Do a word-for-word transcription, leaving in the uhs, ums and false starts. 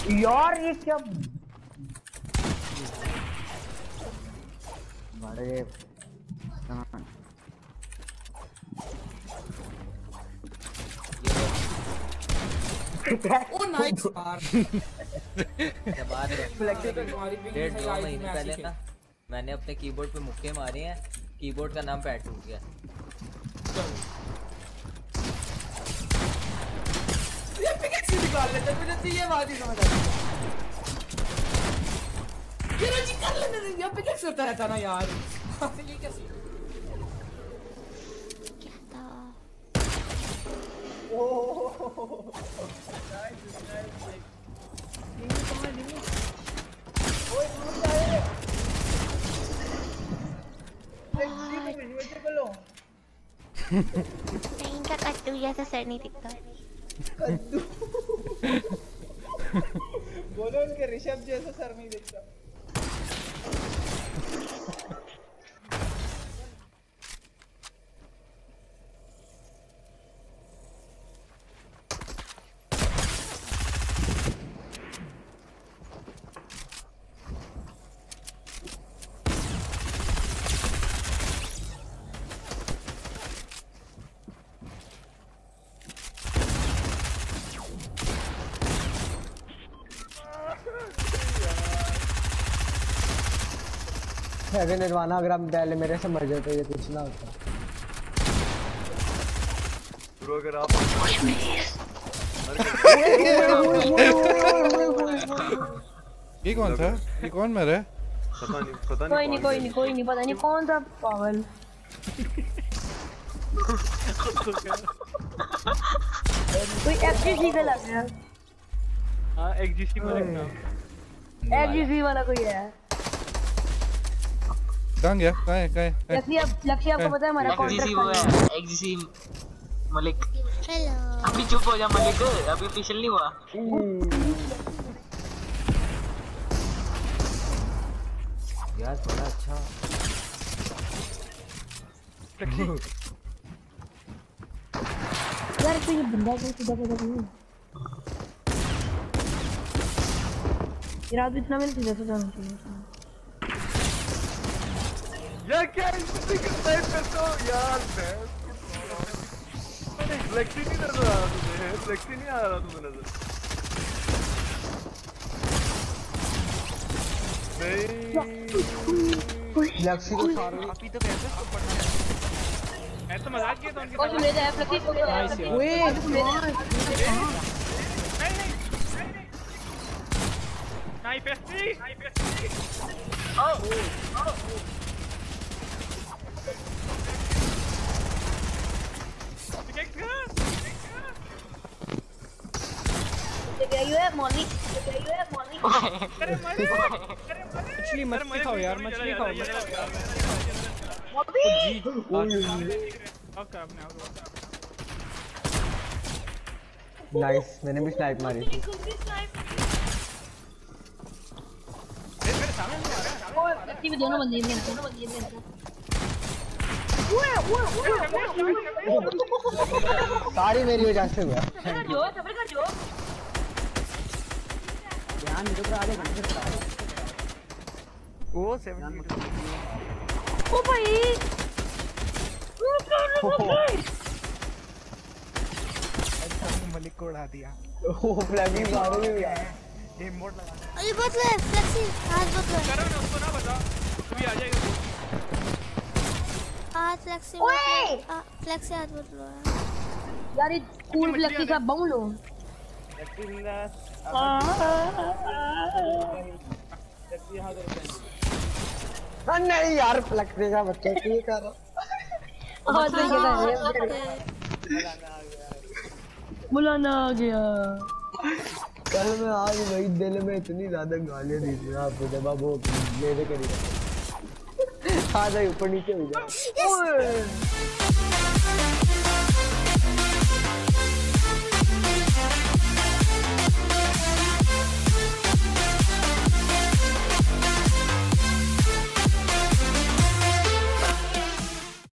यार ये क्या बड़े ओ नाइस यार। फ्लेक्सी तो तुम्हारी डेढ़ दो महीने पहले ना मैंने अपने कीबोर्ड पे मुक्के मारे हैं, कीबोर्ड का नाम पैड टूट गया। ये पिकेक्सी निकाल लेते मुझे तो ये बात ही समझ आ रही ये रोजी कर लेने ये पिकेक्सी होता रहता ना यार। ये कैसे क्या था ओह नाइस नाइस ये कौन है ओए तू क्या है फ्लेक्सी में वीडियो को लो नहीं का कट्टू जैसा सर नहीं दिखता कद्दू बोलो उनके ऋषभ जैसा सर नहीं दिखता। हैवी निर्वाणा अगर आप पहले मेरे से मर जाते ये कुछ ना होता। ब्रो अगर आप ये कौन था? ये कौन मेरे? पता नहीं पता कोई नहीं कोई नहीं कोई नहीं पता नहीं कौन था पागल। कोई एफजीसी का लग रहा है। हां एक्सजीसी को लगना एफजीसी वाला कोई है। कहाँ गया? कहाँ है? कहाँ है? लक्ष्य आप लक्ष्य आपको पता है हमारा एक्सजीसी वो है एक्सजीसी मलिक। हेलो अभी चुप हो जा मलिक, अभी ऑफिशियल नहीं हुआ। यार बड़ा अच्छा यार कोई बंदा कोई सीधा पता नहीं यार अब इतना मैंने सीधा से जाना चाहिए यार क्या इसी के टाइप पे तो यार मैं फ्लेक्सी नहीं नजर आ रहा तुझे, फ्लेक्सी नहीं आ रहा तुझे नजर नहीं लक्ष्य को सारे अभी तो कैसे इसको पढ़ना है मैं तो मजाक किया था उनके कौन ले जाए फ्लेक्सी को ले जाए ओए नहीं पेस्ट्री नहीं पेस्ट्री ओ क्या यू है मॉली क्या यू है मॉली अरे मजे अरे मछली मछली खाओ यार मछली खाओ मॉली ओके अपने नाइस मैंने भी स्नाइप मारी थी। मेरे सामने नहीं आ रहा ओए फ्लेक्सी में दोनों बंदे हैं दोनों बंदे हैं सारी मेरी वजह से हुआ। जो सबर कर जो ध्यान मेरे ऊपर आगे घंटे से ओ सत्तर ओ भाई अच्छा मलिक को उड़ा दिया ओ फ्लैगी मारो भी यार ये मोड लगा अरे बदले फ्लेक्सी हाथ बदले करो ना उसको ना बता तू भी आ जाएगा हाथ फ्लेक्सी ओए फ्लेक्सी हाथ बदलो यार ये कूल फ्लेक्सी का बम लो फ्लेक्सी जिंदा फ्लेक्सी हाथ हां नहीं यार फ्लेक्सी का बच्चा क्या कर रहा हाथ में कर रहे बुलाना आ गया। कल मैं आज वही दिल में इतनी ज्यादा गालियां दी थी आपको जब आप वो मेरे करीब आ जाए ऊपर नीचे हो जाए।